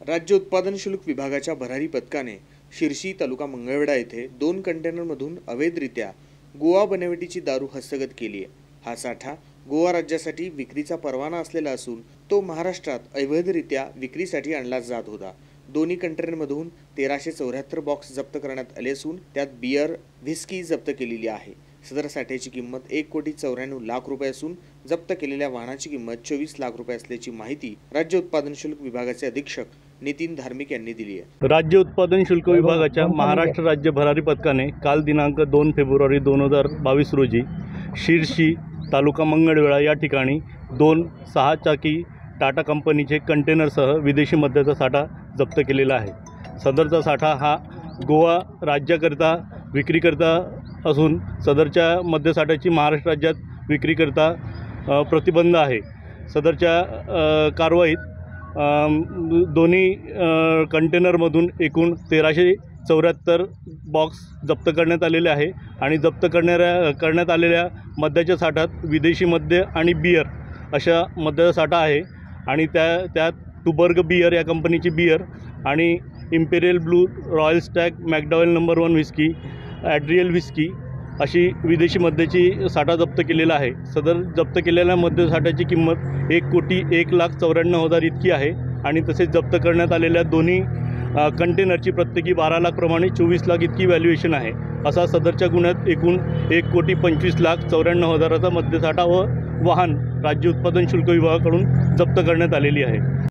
राज्य उत्पादन शुल्क विभागाच्या भरारी पथकाने शिर्शी तालुका मंगळवेढा येथे 2 कंटेनरमधून अवैधरित्या गोवा बनवटीची दारू हस्तगत केली आहे। हा साठा गोवा राज्यासाठी विक्रीचा परवाना असलेला असून तो महाराष्ट्रात अवैधरित्या विक्रीसाठी आणला जात होता। दोन्ही कंटेनरमधून 1374 बॉक्स जप्त करण्यात आले असून त्यात बियर, व्हिस्की जप्त केलेली आहे। सदर साठ्याची किंमत 1,94,00,000 रुपये असून जप्त केलेल्या वाहनाची किंमत 24 लाख रुपये असल्याची माहिती राज्य उत्पादन शुल्क विभागाचे अधीक्षक नितीन धार्मिक यांनी दिली आहे। राज्य उत्पादन शुल्क विभागाच्या महाराष्ट्र राज्य भरारी पथकाने काल दिनांक 2 फेब्रुवारी 2022 रोजी शिर्शी तालुका मंगळवेढा या ठिकाणी 2 6 चाकी टाटा कंपनीचे कंटेनरसह विदेशी मद्याचा साठा जप्त केलेला आहे। सदरचा साठा हा गोवा राज्याकरिता विक्रीकरता असून सदरच्या मद्यसाठ्याची महाराष्ट्र राज्यात विक्रीकरता प्रतिबंध आहे। सदरच्या कारवाईत दोन्ही कंटेनरमधून एकूण 1374 बॉक्स जप्त करण्यात आलेले आहे आणि जप्त करण्यात आलेल्या मद्याच्या साठ्यात विदेशी मद्य आणि बियर अशा मद्याचा साठा आहे आणि त्यात टुबर्ग बियर या कंपनीची बियर आणि Imperial Blue, Royal Stag, McDowell's number 1 whisky, ॲड्रियल व्हिस्की अशी विदेशी मद्याची साठा जप्त केलेला आहे। सदर जप्त केलेल्या मद्यसाठ्याची किंमत 1,01,94,000 इतकी आहे आणि तसेच जप्त करण्यात आलेल्या दोन्ही कंटेनरची प्रत्येकी 12 लाख प्रमाणे 24 लाख इतकी व्हॅल्युएशन आहे। असा सदरच्या गुन्ह्यात एकूण 1,25,94,000चा मद्यसाठा व वाहन राज्य उत्पादन शुल्क विभागाकडून जप्त करण्यात आलेली आहे।